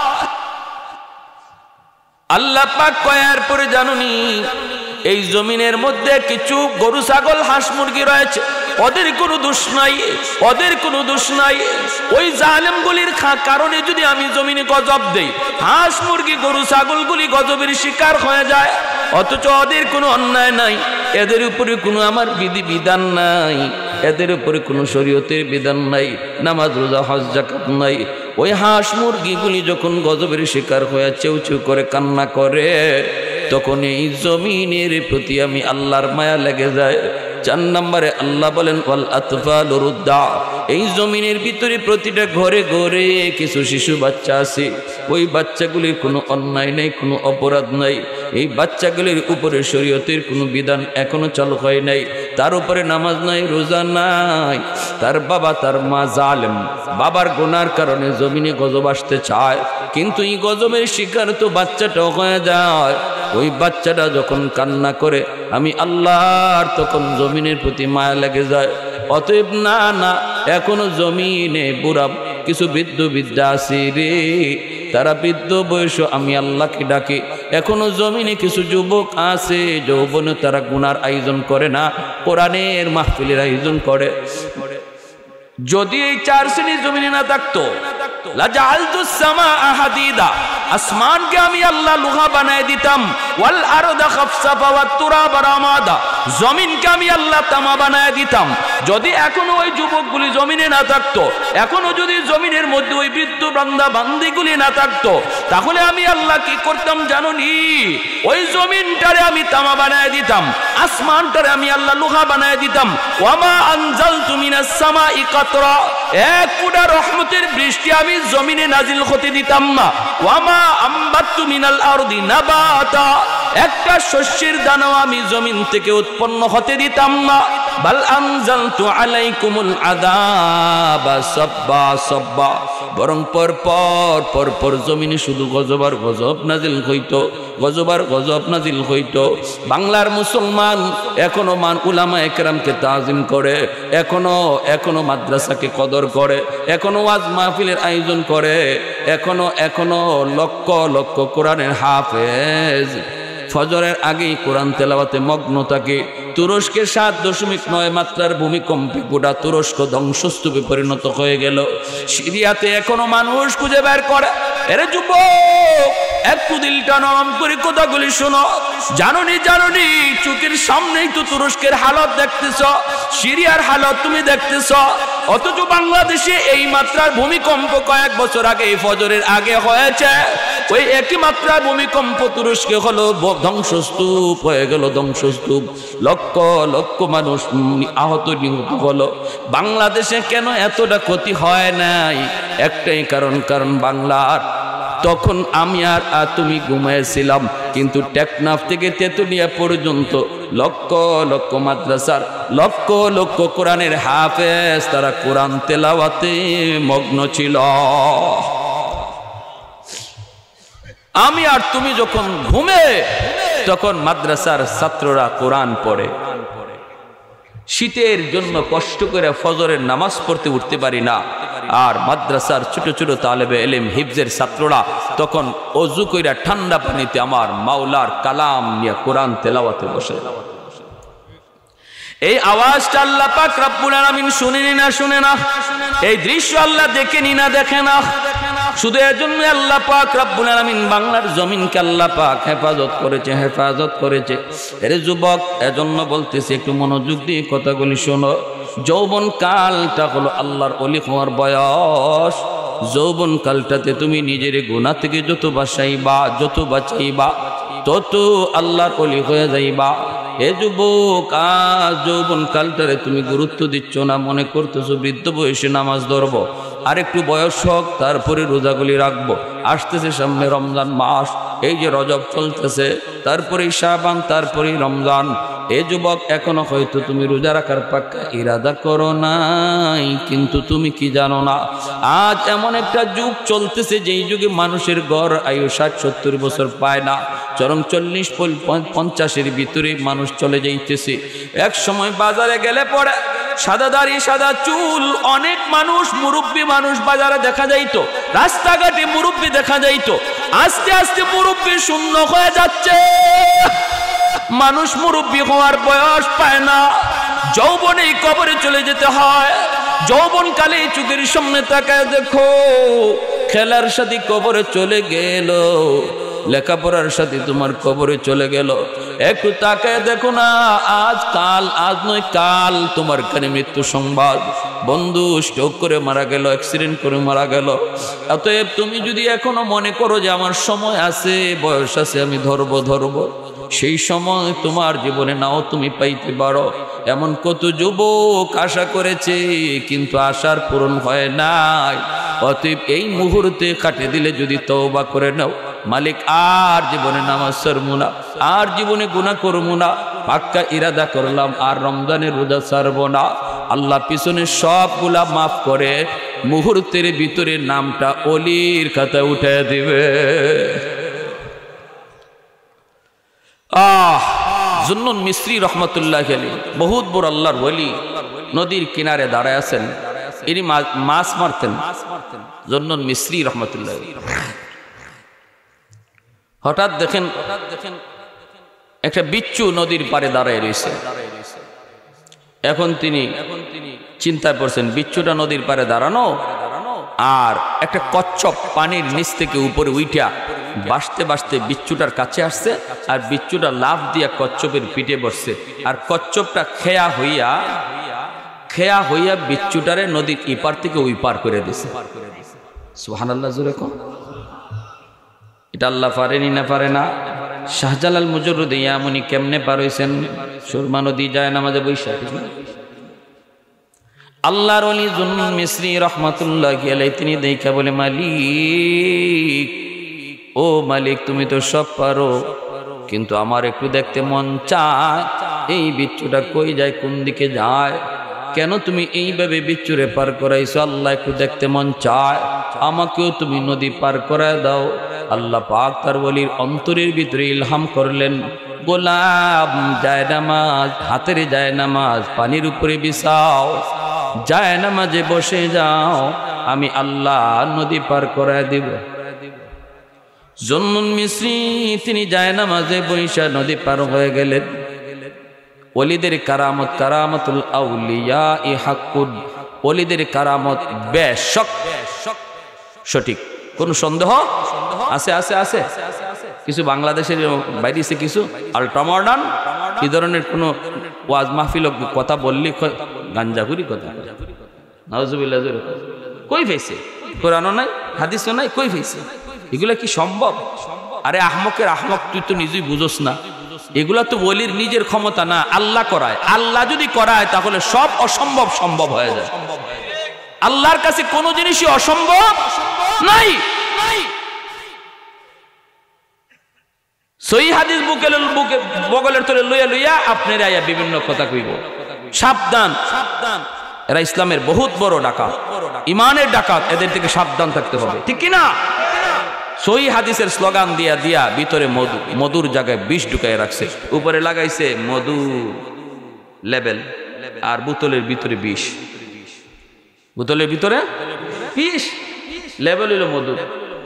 আল্লাহ পাক কয়ার পরে জানুনি এই জমিনের মধ্যে কিছু গরু ছাগল হাঁস মুরগি রয়েছে, ওদের কোনো দোষ নাই, ওদের কোনো দোষ নাই। ওই জালেমগুলির কারণে যদি আমি জমিনে গজব দেই, হাঁস মুরগি গরু ছাগলগুলি গজবের শিকার হয়ে যায়, অথচ ওদের কোনো অন্যায় নাই, এদের উপরে কোনো আমার বিধি বিধান নাই, এদের উপরে কোনো শরীয়তের বিধান নাই, নামাজ রোজা হজ যাকাত নাই। ওই হাঁস মুরগিগুলি যখন গজবের শিকার হয়ে চেউ চেউ করে কান্না করে, তখন এই জমিনের প্রতি আমি আল্লাহর মায়া লেগে যায়। 4 নম্বরে আল্লাহ বলেন ওয়াল আতফালু রুদ্দা, এই জমিনের ভিতরে প্রতিটা ঘরে ঘরে কিছু শিশু বাচ্চা আছে, ওই বাচ্চাগুলির কোনো অন্যায় নেই, কোনো অপরাধ নাই, এই বাচ্চাগুলির উপরে শরীয়তের কোনো বিধান এখনো চালু হয় নাই, তার উপরে নামাজ নাই, রোজা নাই, তার বাবা তার মা জালেম, বাবার গুনার কারণে জমিনে গজব আসতে চায়, কিন্তু এই গজবের শিকার তো বাচ্চাটাও হয়ে যায়। ওই বাচ্চাটা যখন কান্না করে আমি আল্লাহর তখন জমিনের প্রতি মায়া লেগে যায়। অতএব না না, এখনো জমিনে বুড়া কিছু বৃদ্ধ বিদ্যা আছে রে, তারা বৃদ্ধ বয়স আমি আল্লাহকে ডাকে। এখনো জমিনে কিছু যুবক আছে, যৌবনে তারা গুনার আয়োজন করে না, কোরআনের মাহফিলের আয়োজন করে। যদি এই 4 শ্রেণীর জমিনে না থাকতো, লাজাআলতুস সামাআ হাদিদা, আসমানকে আমি আল্লাহ লোহা বানায় দিতাম, ওয়াল আরদা খাফসাফা ওয়াত তুরাবা রামাদা, জমিনকে আমি আল্লাহ তামা বানায় দিতাম। যদি এখনো ওই যুবকগুলি জমিনে না থাকতো, এখনো যদি জমিনের মধ্যে ওই বৃদ্ধ বান্দা বান্দিগুলি না থাকতো, তাহলে আমি আল্লাহ কি করতাম জানোনি? ওই জমিনটারে আমি তামা বানায় দিতাম, আসমানটারে আমি আল্লাহ লোহা বানায় দিতাম। ওয়ামা আনজালতু মিনাস সামাই কাতরা, এক ফুটা রহমতের বৃষ্টি আমি জমিনে নাজিল হতে দিতাম না। ওয়ামা আম্বাতু মিনাল আরদি নাবাতা, একটা শস্যের দানাও আমি জমিন থেকে উৎপন্ন হতে দিতাম না। বাল আনজালতু আলাইকুমুল আযাবা সাব্বা সাব্বা, বরং পর জমিনে শুধু গজব আর গজব নাজিল হইতো, গজব আর গজব নাজিল হইতো। বাংলার মুসলমান এখনো উলামায়ে কেরামকে তাজিম করে, এখনো মাদ্রাসাকে কদর করে, এখনো ওয়াজ মাহফিলের আয়োজন করে, এখনো লক্ষ লক্ষ কোরআনের হাফেজ ফজরের আগেই কোরআন তেলাওয়াতে মগ্ন থাকে। তুরস্কের 7.9 মাত্রার ভূমিকম্পে গোটা তুরস্ক ধ্বংসস্তূপে পরিণত হয়ে গেল। সিরিয়াতে এখনো মানুষ খুঁজে বের করে। এরে যুবক, একটু দিলটা নরম করে কথাগুলি শোনো। জানোনি চোখের সামনেই তো তুরস্কের হালত দেখতেছ, সিরিয়ার হালত তুমি দেখতেছ, অথচ বাংলাদেশে এই মাত্রার ভূমিকম্প কয়েক বছর আগে ফজরের আগে হয়েছে। ওই একই মাত্রার ভূমিকম্প তুরস্কে হলো, ধ্বংসস্তূপ হয়ে গেল, ধ্বংসস্তূপ, লক্ষ লক্ষ মানুষ আহত নিহত হলো। বাংলাদেশে কেন এতটা ক্ষতি হয় নাই? একটাই কারণ বাংলার তখন আমি আর তুমি ঘুমাইছিলাম, কিন্তু টেকনাফ থেকে তেতুলিয়া পর্যন্ত লক্ষ লক্ষ মাদ্রাসার লক্ষ লক্ষ কোরআনের হাফেজ তারা কোরআন তেলাওয়াতে মগ্ন ছিল। আমি আর তুমি যখন ঘুমে, তখন মাদ্রাসার ছাত্ররা কোরআন পড়ে। শীতের জন্য কষ্ট করে ফজরের নামাজ পড়তে উঠতে পারি না, আর মাদ্রাসার ছোট ছোট তালেবে ইলম হিফজের ছাত্ররা তখন ওযু কইরা ঠান্ডা পানিতে আমার মাওলার কালাম নিয়ে কোরআন তেলাওয়াতে বসে। এই আওয়াজটা আল্লাহ পাক রব্বুল আলামিন শুনে না? এই দৃশ্য আল্লাহ দেখেনি না দেখে না? শুধু এজন্য আল্লাহ পাক রব্বুল আলামিন বাংলার জমিনকে আল্লাহ পাক হেফাজত করেছে। এরে যুবক, এজন্য বলতেছি একটু মনোযোগ দিয়ে কথাগুলি শোনো। যৌবন কালটা হলো আল্লাহর ওলি হওয়ার বয়স। যৌবন কালটাতে তুমি নিজের গুনাহ থেকে যত বাঁচাইবা তত আল্লাহর ওলি হয়ে যাইবা। এ যুবক, আজ যৌবন কালটারে তুমি গুরুত্ব দিচ্ছ না, মনে করতেছো বৃদ্ধ বয়সে নামাজ ধরবো, আর একটু বয়স হোক তারপরে রোজাগুলি রাখবো। আসতেছে সামনে রমজান মাস, এই যে রজব চলতেছে, তারপরে শাবান, তারপরে রমজান। এ যুবক, এখনো হয়তো তুমি রোজা রাখার পাক্কা ইরাদা করো নাই, কিন্তু তুমি কি জানো না, আজ এমন একটা যুগ চলতেছে যেই যুগে মানুষের গড় আয়ু 60-70 বছর পায় না, চরম 40-50-এর ভিতরে মানুষ চলে যাইতেছে। এক সময় বাজারে গেলে পরে সাদা দাড়ি সাদা চুল অনেক মানুষ, মুরব্বী মানুষ বাজারে দেখা যাইতো, রাস্তাঘাটে মুরব্বী দেখা যাইতো। আস্তে আস্তে মুরব্বী শূন্য হয়ে যাচ্ছে, মানুষ মুরব্বী হওয়ার বয়স পায় না। যৌবনেই কবরে চলে যেতে হয়। যৌবন কালে চোখের সামনে তাকায় দেখো, খেলার সাথে কবরে চলে গেল, লেখাপড়ার সাথে তোমার কবরে চলে গেল। একটু তাকায় দেখো না, আজ নয় কাল তোমার কানে মৃত্যু সংবাদ। বন্ধু স্ট্রোক করে মারা গেল, অ্যাক্সিডেন্ট করে মারা গেল। অতএব তুমি যদি এখনো মনে করো যে আমার সময় আছে, বয়স আছে, আমি ধরবো, সেই সময় তোমার জীবনে নাও তুমি পাইতে পারো। এমন কত যুবক আশা করেছে, কিন্তু আশার পূরণ হয় নাই। অতএব এই মুহূর্তে কাটে দিলে যদি তওবা করে নাও, মালিক আর জীবনে নামাজ ছাড়বো না, আর জীবনে গুনাহ করবো না, পাক্কা ইরাদা করলাম আর রমজানের রোজা ছাড়বো না। আল্লাহ পিছনে সবগুলা মাফ করে মুহূর্তের ভিতরে নামটা ওলির খাতায় উঠে দিবে। জুন্নুন মিসরি রহমতুল্লাহ আলাইহি বহুত বড় আল্লাহর ওলি, নদীর কিনারে দাঁড়ায় আছেন, ইনি মাছ মারতেন। জুন্নুন মিসরি রহমতুল্লাহ হঠাৎ দেখেন একটা বিচ্ছু নদীর পাড়ে দাঁড়ায় রয়েছে। এখন তিনি চিন্তায় পড়ছেন, বিচ্ছুটা নদীর পাড়ে দাঁড়ানো, আর একটা কচ্ছপ পানির নিচ থেকে উপরে উইঠা বাসতে বাসতে বিচ্ছুটার কাছে আসছে, আর বিচ্ছুটা লাফ দিয়া কচ্ছপের পিঠে বসছে, আর কচ্ছপটা খেয়া হইয়া বিচ্ছুটারে নদীর ইপার থেকে ওই পার করে দিছে। সুবহানাল্লাহ জোরে কও। এটা আল্লাহ পারেনি না পারে না? শাহজালাল মুজররদ ইয়ামনি কেমনে পার হইছেন? সুরমা নদী যায় নামাজে বৈশা। আল্লাহর ওলি জুন্নুন মিসরি রহমাতুল্লাহি আলাইহি তিনি দেখা বলে, মালিক, ও মালিক, তুমি তো সব পারো, কিন্তু আমার একটু দেখতে মন চায় এই বিচ্ছুটা কই যায়, কোন দিকে যায়, কেন তুমি এইভাবে বিচ্ছুরে পার করাইছো? আল্লাহ একটু দেখতে মন চায়, আমাকেও তুমি নদী পার করায় দাও। আল্লাহ পাক তার ওলির অন্তরের ভিতরে ইলহাম করলেন, গোলাম, যায় নামাজ, হাতের যায় নামাজ পানির উপরে বিছাও, যায় নামাজে বসে যাও, আমি আল্লাহ নদী পার করায় দিব। জুন্নুন মিসরি তিনি যায় নামাজে বৈশা নদী পার হয়ে গেলেন। ওলিদের কারামত, কারামতুল আউলিয়া ই হাক্কুন, ওলিদের কারামত বেশক সঠিক, কোন সন্দেহ আছে? আছে আছে কিছু বাংলাদেশের বাইরেছে, কিছু আল্ট্রা মডার্ন এই ধরনের কোনো ওয়াজ মাহফিল কথা বললি গাঞ্জাখুরি কথা। নাউজুবিল্লাহ, কই ফেছে? কোরআনও নাই, হাদিসও নাই, কই ফেছে? এগুলা কি সম্ভব? আরে আহমকের আহমক, তুই তো নিজেই বুঝোস না। এগুলা তো ওলির নিজের ক্ষমতা না, আল্লাহ করায়। আল্লাহ যদি করায় তাহলে সব অসম্ভব সম্ভব হয়ে যায়। আল্লাহর কাছে কোনো জিনিসই অসম্ভব নাই। সহি হাদিস বগলের তলে লইয়া লইয়া আপনার আয়া বিভিন্ন কথা কইব। সাবধান, এরা ইসলামের বহুত বড় ডাকাত, ইমানের ডাকাত, এদের থেকে সাবধান থাকতে হবে, ঠিক কিনা? সহি হাদিসের স্লোগান দিয়া দিয়া ভিতরে মধু, মধুর জায়গায় বিষ ঢুকাই রাখছে, উপরে লাগাইছে মধু লেবেল, আর বোতলের ভিতরে বিষ, বোতলের ভিতরে বিষ, লেবেল হইল মধু।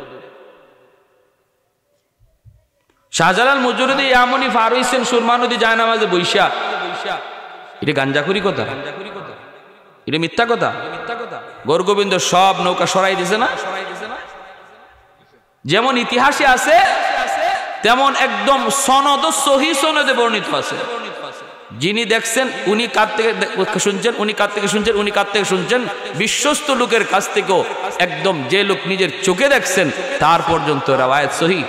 শাহজালাল মুজররদ ইয়ামনি পার হইছেন সুরমা নদী যায় নামাজে বৈশা। এটা গাঞ্জাখুরি কথা, এটা মিথ্যা কথা। গৌরগোবিন্দ সব নৌকা সরাই দিছে না? যেমন ইতিহাসে আছে তেমন একদম সনদ, সহি সনদে বর্ণিত আছে। যিনি দেখছেন উনি কার থেকে শুনছেন, উনি কার থেকে শুনছেন, উনি কার থেকে শুনছেন, বিশ্বস্ত লোকের কাছ থেকেও একদম যে লোক নিজের চোখে দেখছেন তার পর্যন্ত রাওয়ায়াত সহি।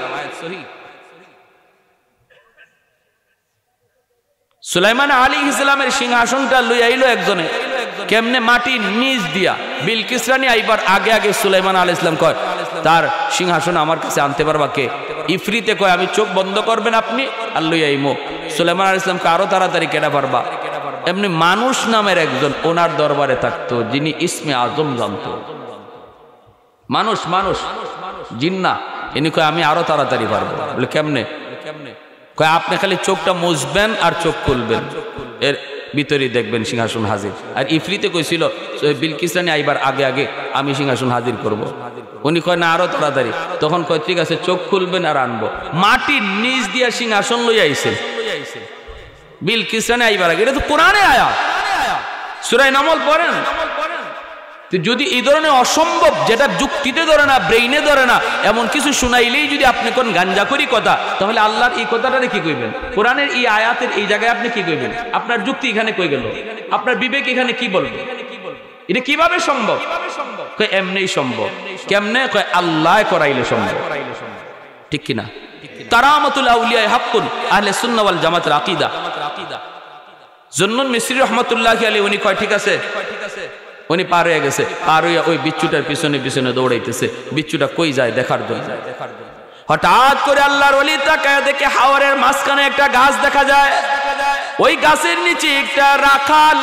সুলাইমান আলাইহিস সালামের সিংহাসনটা লই আইলো একজনে, কেমনে? মাটির নিচ দিয়া। বিলকিস রানী আইবার আগে আগে সুলাইমান আলাইহিস সালাম কয়, তার সিংহাসন আমার কাছে আনতে পারবা কে? ইফরিতে কয়, আমি চোখ বন্ধ করবেন আপনি, আর লই আইমো। সুলাইমান আলাইহিস সালামকে আরো তাড়াতাড়ি কেনা পারবা। এমনি মানুষ নামের একজন ওনার দরবারে থাকতো, যিনি ইসমে আজম জানতো। মানুষ মানুষ জিন্না, ইনি কয় আমি আরো তাড়াতাড়ি পারবো। বলে কেমনে? কয় আপনি খালি চোখটা মুছবেন আর চোখ খুলবেন, এর ভিতরে দেখবেন সিংহাসন হাজির। আর ইফরিতে কইছিল বিলকিস রানী আইবার আগে আগে আমি সিংহাসন হাজির করব। উনি কয় না আরো তাড়াতাড়ি। তখন কয় ঠিক আছে, চোখ খুলবেন আর আনবো। মাটির নিচ দিয়া সিংহাসন লই আইছে বিলকিস রানী আইবার আগে। এটা তো কোরআনের আয়াত, সূরা নামল পড়েন। যদি এই ধরনের অসম্ভব, যেটা যুক্তিতে ধরে না, ব্রেইনে ধরে না, এমন কিছু শুনাইলেই যদি আপনি কোন গাঞ্জাখুরি কথা, তাহলে আল্লাহর এই কথাটা কি কইবেন? কোরআনের এই আয়াতের এই জায়গায় আপনি কি কইবেন? আপনার যুক্তি এখানে কই গেল? আপনার বিবেক এখানে কি বলবে? এটা কিভাবে সম্ভব? কয় এমনি সম্ভব। কেমনে? কয় আল্লাহ করাইলে সম্ভব, ঠিক কিনা? কারামাতুল আউলিয়া হাক্কুন, আহলে সুন্নাহ ওয়াল জামাতের আকীদা। জুন্নুন মিসরি রহমাতুল্লাহি আলাইহি উনি কয় ঠিক আছে, উনি পার হয়ে গেছে। পার হইয়া ওই বিচ্ছুটার পিছনে পিছনে দৌড়াইতেছে, বিচ্ছুটা কই যায় দেখার জন্য। হঠাৎ করে আল্লাহর ওলি তাকায় দেখে হাওরের মাঝখানে একটা গাছ দেখা যায়। ওই গাছের নিচে একটা রাখাল,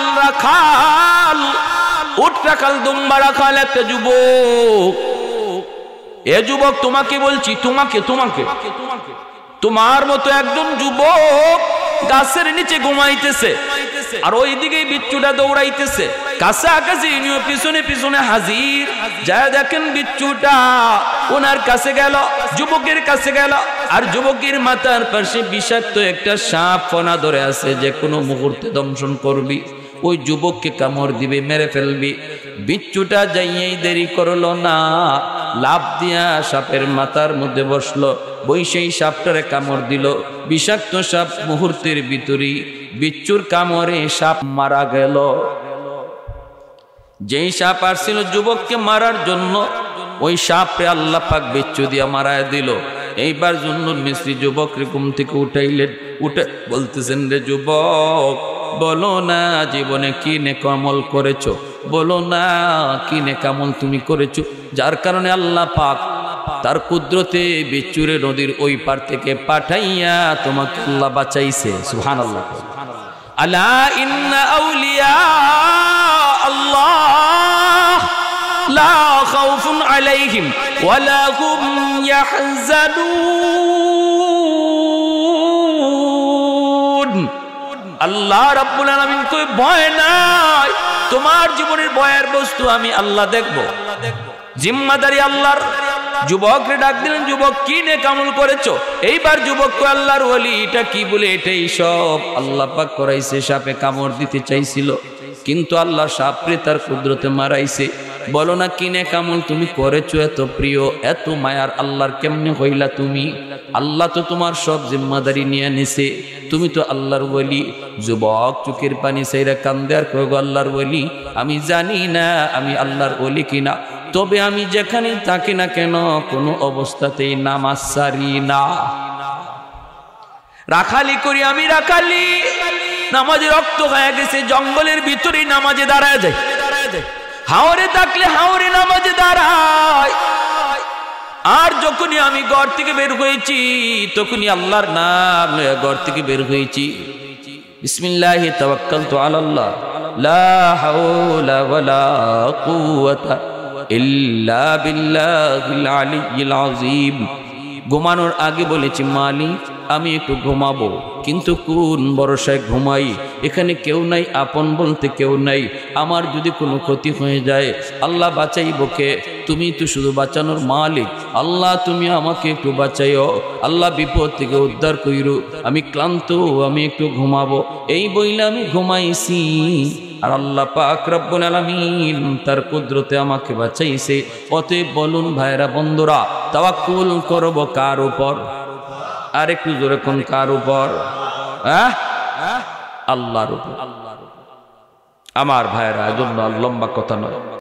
উট রাখাল, দুম্বা রাখাল, একটা যুবক। এ যুবক, তোমাকে বলছি, তোমাকে তোমার মতো একজন যুবক গাছের নিচে ঘুমাইতেছে, আর ওইদিকে বিচ্ছুটা দৌড়াইতেছে। কাছাকাছি ইনিও পিছনে পিছনে হাজির। যা দেখেন বিচ্ছুটা ওনার কাছে গেল, যুবকের কাছে গেল, আর যুবকের মাথার পাশে বিষাক্ত একটা সাপ ফনা ধরে আছে, যে কোনো মুহূর্তে দংশন করবি, ওই যুবককে কামড় দিবে, মেরে ফেলবি। বিচ্ছুটা যাইয়েই দেরি করলো না, লাফ দিয়া সাপের মাথার মধ্যে বসলো, বৈশেই সাপটারে কামড় দিল। বিষাক্ত সাপ মুহূর্তের ভিতরেই বিচ্ছুর কামড়ে সাপ মারা গেল। যেই সাপ আসছিল যুবককে মারার জন্য, ওই সাপে আল্লাহ পাক বিচ্ছু দিয়া মারায় দিল। এইবার জুন্নুন মিস্ত্রি যুবকরে ঘুম থেকে উঠাইলেন, উঠে বলতেছেন, রে যুবক, বলো না জীবনে কি নেকামল করেছো, বলো না কি নেকামল তুমি করেছো, যার কারণে আল্লাহ পাক তার কুদরতে বিচ্ছুরে নদীর ওই পার থেকে পাঠাইয়া তোমাকে আল্লাহ বাঁচাইছে। সুবহানাল্লাহ। আলা ইন্না আউলিয়া আল্লাহ লা খাউফুন আলাইহিম ওয়ালা হুম ইয়াহজানুন। আল্লাহ রাব্বুল আলামিন কই ভয় নাই, তোমার জীবনের ভয়ের বস্তু আমি আল্লাহ দেখব, জিম্মাদারি আল্লাহর। যুবকরে ডাক দিলেন, যুবক কি নেকামল করেছো? এইবার যুবক কই, আল্লাহর ওলি এটা কি বলে, এটাই সব আল্লাহ পাক করাইছে। সাপে কামড় দিতে চাইছিল, কিন্তু আল্লাহ সাপরে তার কুদরতে মারাইছে। বলো না কি নেকামল তুমি করেছো, এত প্রিয় এত মায়ার আল্লাহর কেমনে হইলা তুমি? আল্লাহ তো তোমার সব জিম্মাদারি নিয়ে নিছে, তুমি তো আল্লাহর ওলি। যুবক চোখের পানি সাইরা কান্দে আর কয়, গো আল্লাহর ওলি, আমি জানি না আমি আল্লাহর ওলি কিনা, তবে আমি যেখানে থাকি না কেন কোনো অবস্থাতেই নামাজ সারি না। রাখালি করি আমি, রাখালি নামাজে রক্ত হয়ে গেছে, জঙ্গলের ভিতরে নামাজে দাঁড়ায় যায়, হাওরে থাকলে হাওরে নামাজে দাঁড়ায়। আর যখনই আমি ঘর থেকে বের হয়েছি, তখনই আল্লাহর নাম ঘর থেকে বের হয়েছি। বিসমিল্লাহি তাওয়াক্কালতু আলাল্লাহ লা হাওলা ওয়ালা কুওয়াতা ইল্লা বিল্লাহিল আলিয়্যিল আযীম। ঘুমানোর আগে বলেছি, মালিক আমি একটু ঘুমাবো, কিন্তু কোন ভরসায় ঘুমাই? এখানে কেউ নাই, আপন বলতে কেউ নাই। আমার যদি কোনো ক্ষতি হয়ে যায় আল্লাহ বাঁচাইব কে? তুমি তো শুধু বাঁচানোর মালিক। আল্লাহ তুমি আমাকে একটু বাঁচাইও, আল্লাহ বিপদ থেকে উদ্ধার কইরো, আমি ক্লান্ত, আমি একটু ঘুমাবো। এই বইলে আমি ঘুমাইছি, আর আল্লাহ পাক রব্বুল আলামিন তার কুদরতে আমাকে বাঁচাইছে। অতএব বলুন ভাইরা বন্ধুরা, তাওয়াক্কুল করব কার উপর? আর একটু জোরে কোন কার উপর? আল্লাহর উপর। আমার ভাইরা, এজন্য লম্বা কথা নয়।